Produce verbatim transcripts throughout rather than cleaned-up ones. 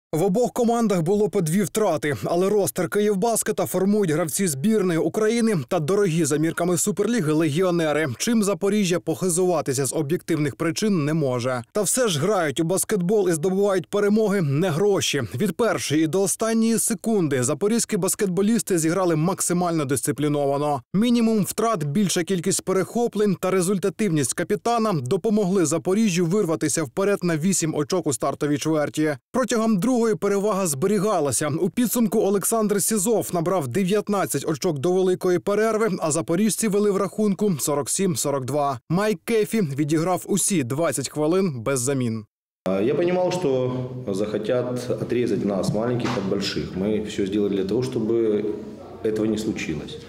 В обох командах було по дві втрати, але ростер «Київбаскета» формують гравці збірної України та дорогі за мірками Суперліги легіонери, чим Запоріжжя похизуватися з об'єктивних причин не може. Та все ж грають у баскетбол і здобувають перемоги не гроші. Від першої до останньої секунди запорізькі баскетболісти зіграли максимально дисципліновано. Мінімум втрат, більша кількість перехоплень та результативність капітана допомогли Запоріжжю вирватися вперед на вісім очок у стартовій чверті. Протягом другої перевага зберігалася. У підсумку Олександр Сізов набрав дев'ятнадцять очок до великої перерви, а запоріжці вели в рахунку сорок сім сорок два. Майк Кефі відіграв усі двадцять хвилин без замін. Я понимал, что захотят отрезать нас, маленьких от больших. Мы все сделали для того, чтобы этого не случилось.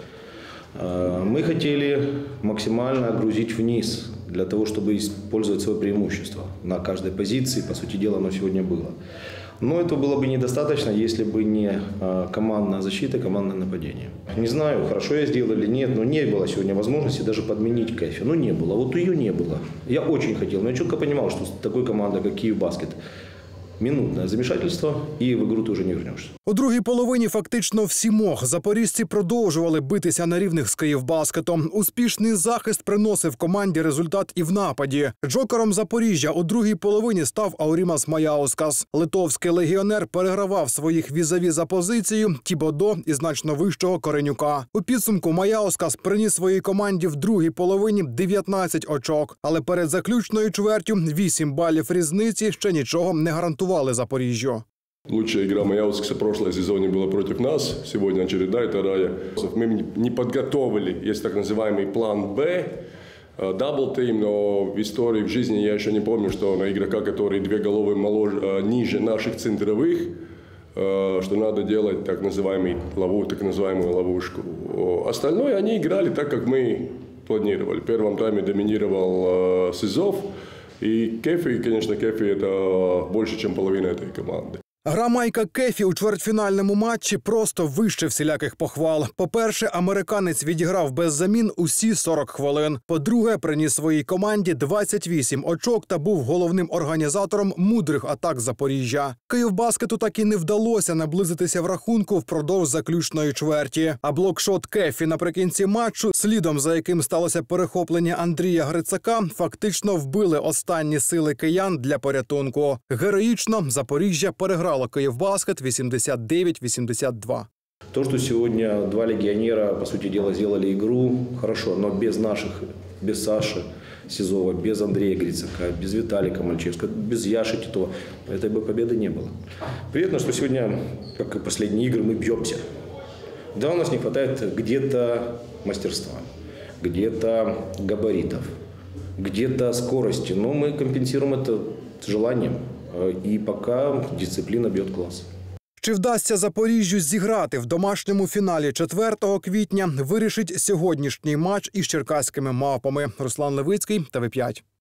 Мы хотели максимально грузить вниз, для того, чтобы использовать свое преимущество на каждой позиции. По сути дела, оно сегодня было. Но это было бы недостаточно, если бы не командная защита, командное нападение. Не знаю, хорошо я сделал или нет, но не было сегодня возможности даже подменить Кефи. Ну, не было. Вот ее не было. Я очень хотел, но я четко понимал, что с такой командой, как «Київбаскет», минутное замішательство, і в ігру ти вже не вернешся. У другій половині фактично в сімох запоріжці продовжували битися на рівних з «Київбаскетом». Успішний захист приносив команді результат і в нападі. Джокером Запоріжжя у другій половині став Аурімас Маяускас. Литовський легіонер перегравав своїх візаві за позицію Тібодо і значно вищого Коренюка. У підсумку Маяускас приніс своїй команді в другій половині дев'ятнадцять очок. Але перед заключною чвертю вісім балів різниці ще нічого не гарантували Запоріжжю. Лучшая игра Маяускаса в прошлом сезоне была против нас. Сегодня очередная вторая. Мы не подготовили, есть так называемый план «Б», дабл-тим, но в истории, в жизни я еще не помню, что на игрока, который две головы моложе, ниже наших центровых, что надо делать так называемый, так называемую ловушку. Остальное они играли так, как мы планировали. В первом тайме доминировал Сизов. И Кефи, конечно, Кефи – это больше, чем половина этой команды. Гра Майка Кефі у чвертьфінальному матчі просто вище всіляких похвал. По-перше, американець відіграв без замін усі сорок хвилин. По-друге, приніс своїй команді двадцять вісім очок та був головним організатором мудрих атак Запоріжжя. «Київбаскету» так і не вдалося наблизитися в рахунку впродовж заключної чверті. А блокшот Кефі наприкінці матчу, слідом за яким сталося перехоплення Андрія Грицака, фактично вбили останні сили киян для порятунку. Героїчно Запоріжжя переграло «Київбаскет» вісімдесят дев'ять вісімдесят два. То, что сегодня два легионера, по сути дела, сделали игру, хорошо, но без наших, без Саши Сизова, без Андрея Грицака, без Виталика Мальчевского, без Яши Титова, этой бы победы не было. Приятно, что сегодня, как и последние игры, мы бьемся. Да, у нас не хватает где-то мастерства, где-то габаритов, где-то скорости, но мы компенсируем это желанием. І поки дисципліна б'є клас. Чи вдасться Запоріжжю зіграти в домашньому фіналі четвертого квітня, вирішить сьогоднішній матч із черкаськими мавпами. Руслан Левицький, Т В п'ять.